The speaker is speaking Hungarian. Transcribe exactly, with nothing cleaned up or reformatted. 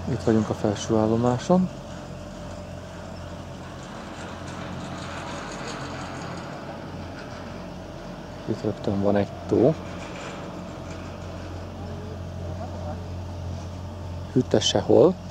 Itt vagyunk a felső állomáson. Itt rögtön van egy tó. Hűtse sehol.